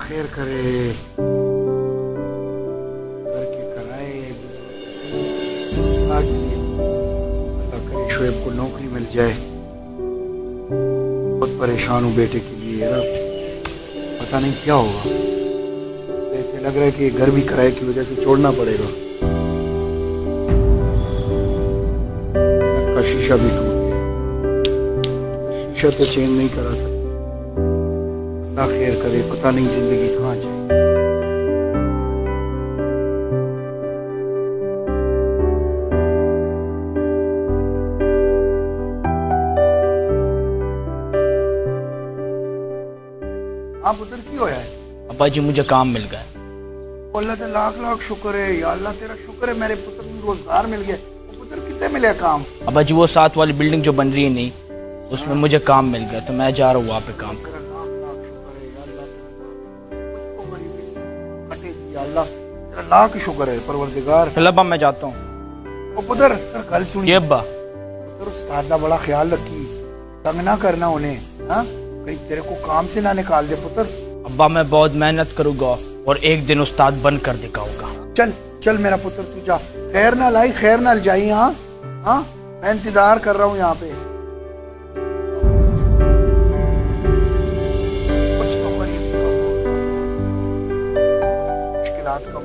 खैर करे, करके कराए। अल्लाह करे शोएब को नौकरी मिल जाए। बहुत परेशान हूँ बेटे के लिए यार, पता नहीं क्या होगा। ऐसे लग रहा है कि घर भी किराए की वजह से छोड़ना पड़ेगा। का शीशा भी टूट गया, शीशा तो चेंज नहीं करा सकता। अल्लाह खैर करे, पता नहीं जिंदगी कहाँ जाए। आप उधर क्यों होया है? अब्बा जी मुझे काम मिल गया। अल्लाह का लाख लाख शुक्र है या अल्लाह, तेरा शुक्र है मेरे पुत्र को रोजगार मिल गया। पुत्र कितने मिले काम? अब्बा जी वो 7 वाली बिल्डिंग जो बन रही है नहीं, उसमें मुझे काम मिल गया, तो मैं जा रहा हूँ वहाँ पे काम कर। लाख शुक्र है परवरदिगार। चल अब्बा मैं जाता हूँ। ओ पुत्र कल सुनिए अब्बा, पुत्र उस्ताद का बड़ा ख्याल रखी, तंग ना करना उन्हें, हाँ कहीं तेरे को काम से ना निकाल दे पुत्र। अब्बा मैं बहुत मेहनत करूँगा और एक दिन उस्ताद बन कर दिखाऊंगा। चल चल मेरा पुत्र तू जा, खैर ना लाई खैर ना जाई। हाँ हाँ मैं इंतजार कर रहा हूँ यहाँ पे। कुछ तो मुश्किलात कम हो।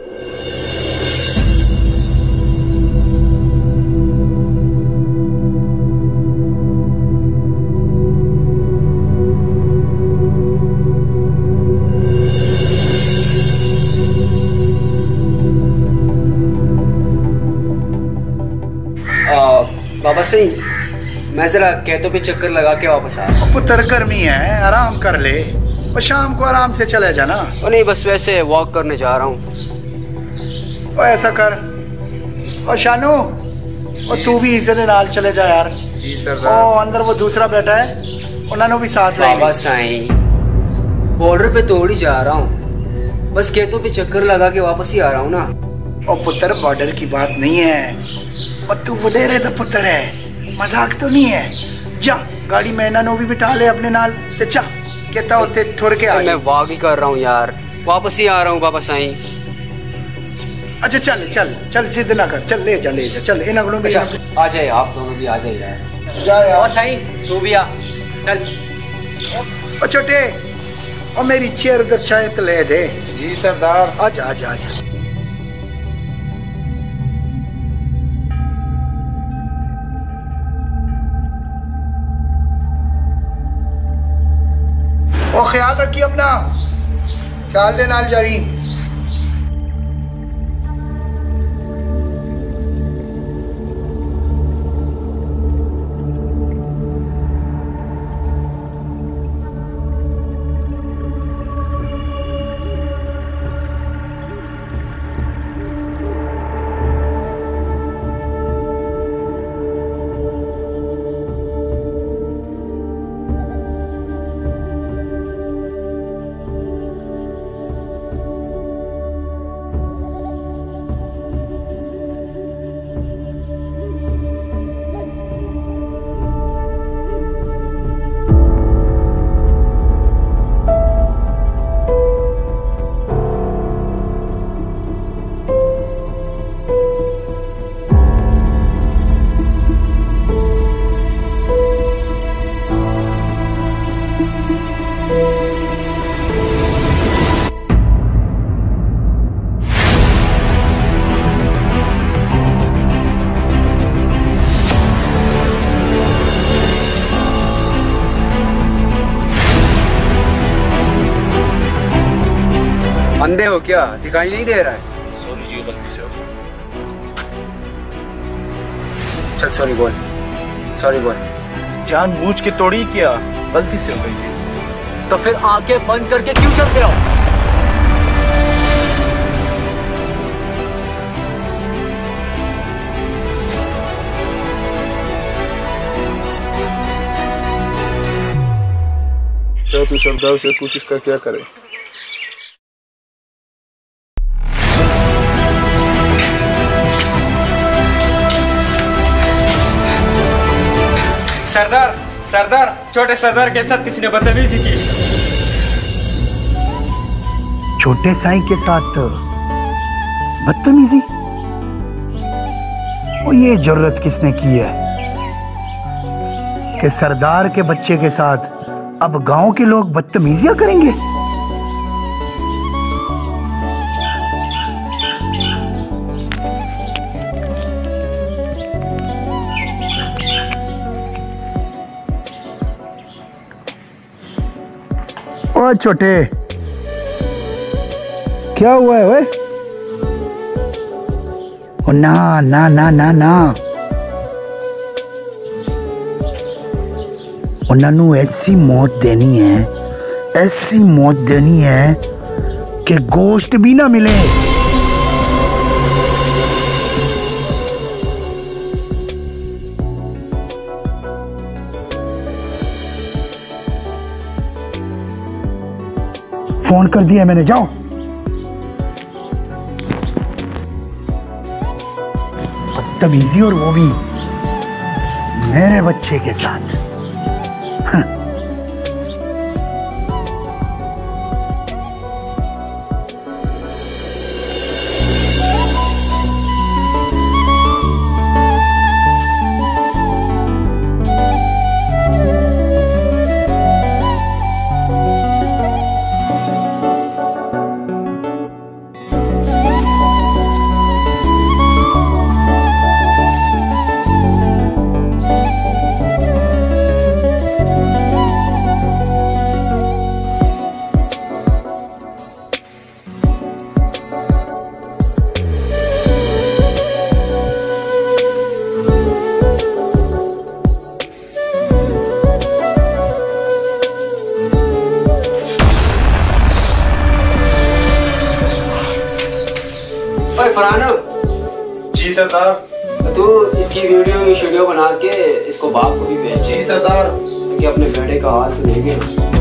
बाबा सही, मैं जरा खेतों पे चक्कर लगा के वापस आया। पुत्र गर्मी है, आराम कर ले और शाम को आराम से चले जाना। और नहीं बस वैसे वॉक करने जा रहा हूँ। और ऐसा कर, और शानू और तू भी इधर नाल चले जा यार। जी सर। और अंदर वो दूसरा बैठा है, उन्होंने भी साथ ले। बाबा साईं बॉर्डर पे तोड़ ही जा रहा हूँ, बस खेतों पे चक्कर लगा के वापस ही आ रहा हूँ ना। और पुत्र बॉर्डर की बात नहीं है, और तू वडेरे दा पुत्र है, मजाक तो नहीं है। जा गाड़ी में इन्होंने भी बिठा ले अपने नाल ते चा कहता होते ठुर के आ। मैं वॉक ही कर रहा हूँ यार, वापस ही आ रहा हूँ बाबा साईं। अच्छा चल चल चल, जिद ना कर, चल ले जा चल इन्होंने भी। अच्छा, आ जाए आप दोनों भी आ जाए यार। जा यार। बाबा साईं तू भी आ, चल। और छोटे और मेरी चेयर उधर चाय तो ले दे। जी सरदार। आजा आजा आजा। और ख्याल रखिए अपना, ख्याल दे नाल जारी। अंधे हो क्या, दिखाई नहीं दे रहा है? सॉरी जी, गलती से हो गया। चल सॉरी बोल, सॉरी बोल। जानबूझ के तोड़ी क्या, गलती से हो गई जी। तो फिर आंखें बंद करके क्यों चलते हो? तो तू सरदार से पूछ इसका क्या करे। सरदार, सरदार, छोटे सरदार के साथ किसी ने बदतमीजी की। छोटे साईं के साथ बदतमीजी? वो ये जुर्रत किसने की है कि सरदार के बच्चे के साथ अब गांव के लोग बदतमीजियां करेंगे? ओ छोटे, क्या हुआ है? ओ ना ना ना ना ना, उन्होंने ऐसी मौत देनी है, ऐसी मौत देनी है कि गोश्त भी ना मिले। फोन कर दिया मैंने, जाओ। बदतमीजी, और वो भी मेरे बच्चे के साथ। फरहान। जी सरदार। तू इसकी वीडियो बना के इसको बाप को भी भेज। जी सरदार। कि अपने बेटे का हाथ तो लेंगे।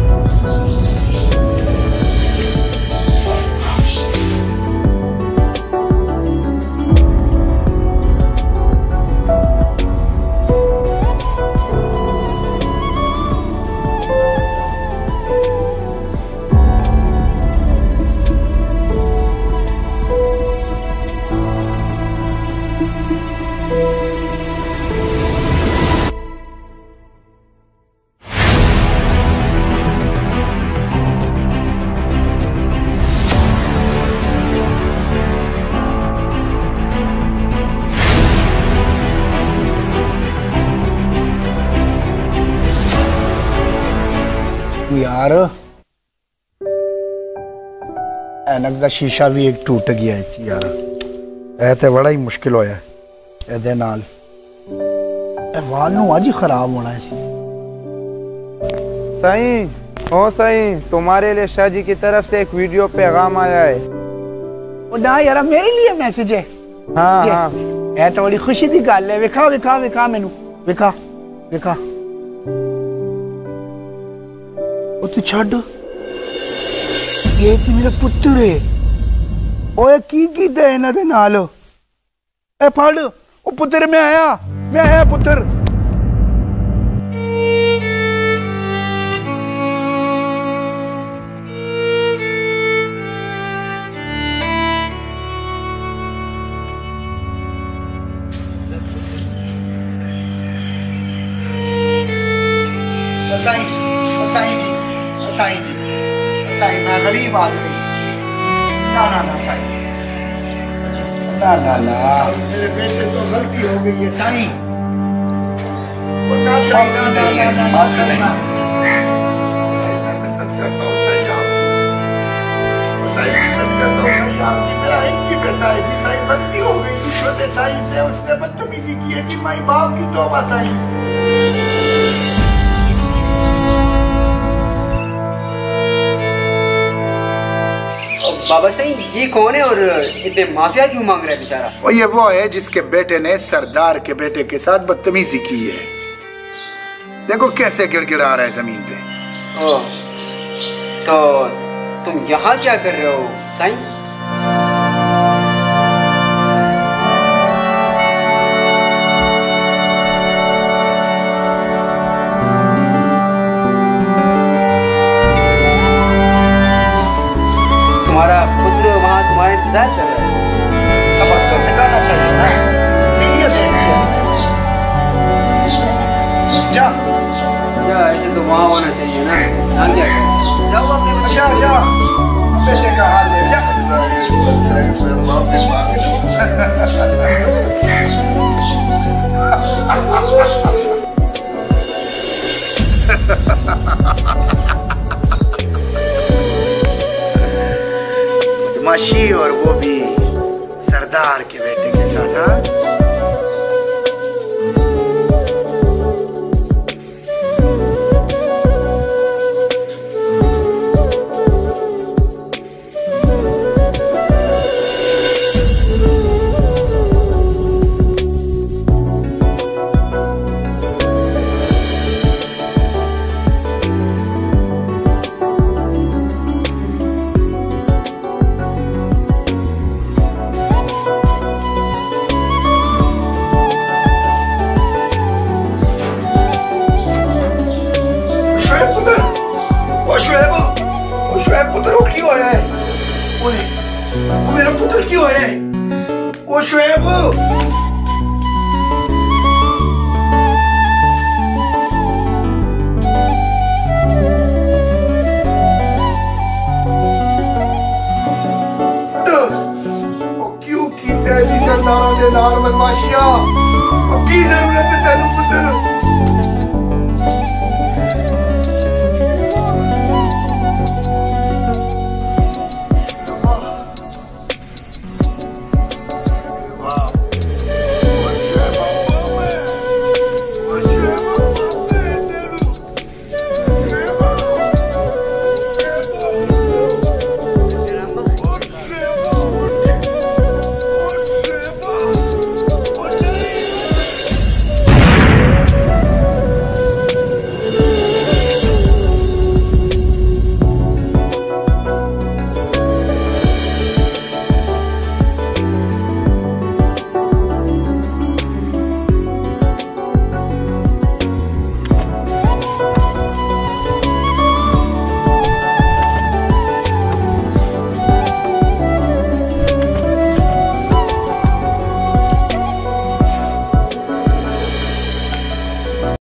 यार ऐनक का शीशा भी एक टूट गया है यार, ऐ ते बड़ा ही मुश्किल होया एदे नाल। वाल नू आज ही खराब होना है सी। साईं, ओ साईं, तुम्हारे लिए शाह जी की तरफ से एक वीडियो पैगाम आया है। ओ ना यार, मेरे लिए मैसेज है? हाँ हाँ। ऐ तो बड़ी खुशी दी गल है। विखा विखा विखा मैनू, विखा विखा। ओ तू छड़, ये तो मेरा पुत्र है। ओए की कीता इन्हां दे नाल? ए फड़, ओ पुत्र मैं आया पुत्र। साईं मैं गरीब आदमी। ना ना ना साईं, ना ना ना, मेरे बेटे तो गलती हो गई है साईं। ना साईं, ना ना ना ना साईं, मेरा एक ही बेटा है जी साईं, गलती हो गई जी छोटे साईं से, उसने बदतमीजी की है जी। माई बाप की तौबा साईं। बाबा साईं, ये कौन है और इतने माफिया क्यों मांग रहा है बेचारा? वो है जिसके बेटे ने सरदार के बेटे के साथ बदतमीजी की है। देखो कैसे गिड़गिड़ा रहा है जमीन पे। ओह, तो तुम यहाँ क्या कर रहे हो साईं? तुम्हारा एक्सरसाइज कर रहा है। सबक तो सिखाना चाहिए ना, वीडियो देख रही है। जा या ऐसे तो वहाँ होना चाहिए ना, यहाँ क्या है? जाओ अपने जा जा, बेटे का हाल ले जा। बदमाशी, और वो भी सरदार के बेटे के साथ। हाँ, पुत्र वो क्यों आया है? वो मेरा पुत्र क्यों आया है? वो शुएब, वो क्यों की तेरी सरदारा दे नाल बदमाशियां? वो की जरूरत है तेनू पुत्र?